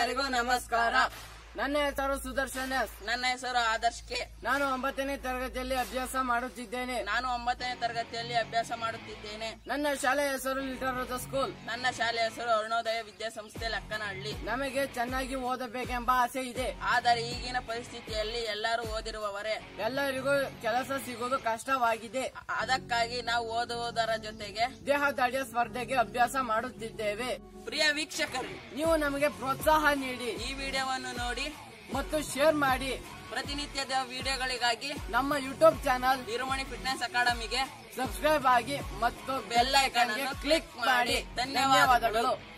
ಎಲ್ಲರಿಗೂ ನಮಸ್ಕಾರ. ನನ್ನ ಹೆಸರು ಸುದರ್ಶನ್. ನನ್ನ ಹೆಸರು ಆದರ್ಶ್ ಕೆ. ನಾನು 9ನೇ ತರಗತಿಯಲ್ಲಿ ಅಭ್ಯಾಸ ಮಾಡುತ್ತಿದ್ದೇನೆ. ನನ್ನ ಶಾಲೆಯ ಹೆಸರು ಲಿಟಲ್ ಸ್ಕೂಲ್. ನನ್ನ ಶಾಲೆಯ ಹೆಸರು ಅರುಣೋದಯ ವಿದ್ಯಾಸಂಸ್ಥೆ ಲಕ್ಕನಹಳ್ಳಿ. ನಮಗೆ ಚೆನ್ನಾಗಿ ಓದಬೇಕೆಂಬ ಆಸೆ ಇದೆ. ಆದರೆ ಈಗಿನ ಪರಿಸ್ಥಿತಿಯಲ್ಲಿ ಎಲ್ಲರೂ ಓದಿರುವವರೇ, ಎಲ್ಲರಿಗೂ ಕೆಲಸ ಸಿಗುವುದು ಕಷ್ಟವಾಗಿದೆ. ಅದಕ್ಕಾಗಿ ನಾವು ಓದುವುದರ ಜೊತೆಗೆ ದೇಹದಾಢ್ಯ ಸ್ಪರ್ಧೆಗೆ ಅಭ್ಯಾಸ ಮಾಡುತ್ತಿದ್ದೇವೆ. ಪ್ರಿಯ ವೀಕ್ಷಕರು, ನೀವು ನಮಗೆ ಪ್ರೋತ್ಸಾಹ ನೀಡಿ ಈ ವಿಡಿಯೋವನ್ನು ನೋಡಿ ಮತ್ತು ಶೇರ್ ಮಾಡಿ. ಪ್ರತಿನಿತ್ಯದ ವಿಡಿಯೋಗಳಿಗಾಗಿ ನಮ್ಮ ಯೂಟ್ಯೂಬ್ ಚಾನಲ್ ಇರುಮಣಿ ಫಿಟ್ನೆಸ್ ಅಕಾಡೆಮಿಗೆ ಸಬ್ಸ್ಕ್ರೈಬ್ ಆಗಿ ಮತ್ತು ಬೆಲ್ ಐಕಾನ್ ಅನ್ನು ಕ್ಲಿಕ್ ಮಾಡಿ. ಧನ್ಯವಾದಗಳು.